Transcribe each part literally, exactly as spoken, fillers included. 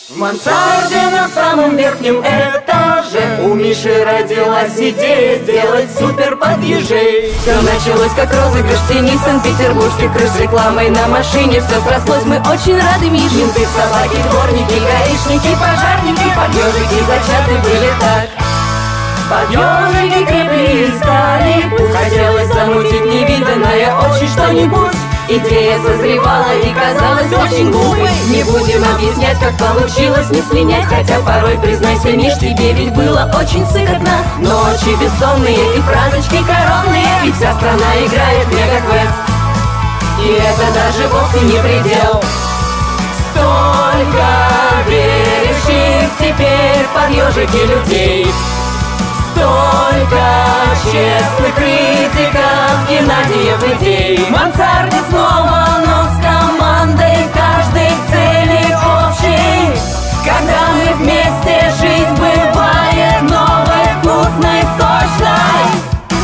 В мансарде на самом верхнем этаже у Миши родилась идея сделать супер подъезжей. Все началось как розыгрыш тени санкт-петербургских крыш с рекламой на машине. Все срослось, мы очень рады, Миш. Менты, собаки, дворники, гаишники, пожарники, под ежики зачаты были так. Под ежики крепли и стали. Хотелось замутить невиданное очень что-нибудь. Идея созревала и казалась очень глупой. Не будем объяснять, как получилось не слинять. Хотя порой, признайся, Миш, тебе ведь было очень сыкотно. Ночи бессонные и фразочки коронные, ведь вся страна играет в мегаквест. И это даже вовсе не предел. Столько верящих теперь под ежики людей. Столько честных критиков, Геннадиев идей. В мансарде снова, но с командой, каждой цели общей. Когда мы вместе, жизнь бывает новой, вкусной, сочной.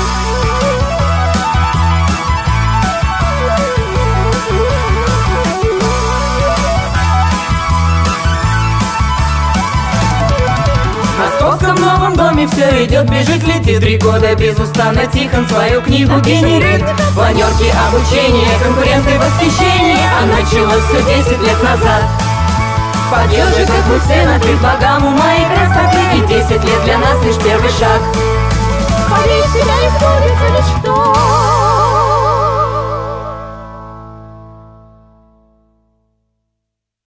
В московском новом доме все идет, бежит, летит. Три года безустанно Тихон свою книгу генерит. Планерки, обучение, конкуренты, восхищение. А началось все десять лет назад. Под ежиках мы все на три богам ума и красоты. И десять лет для нас лишь первый шаг. Поверь в себя, исполнится мечтой.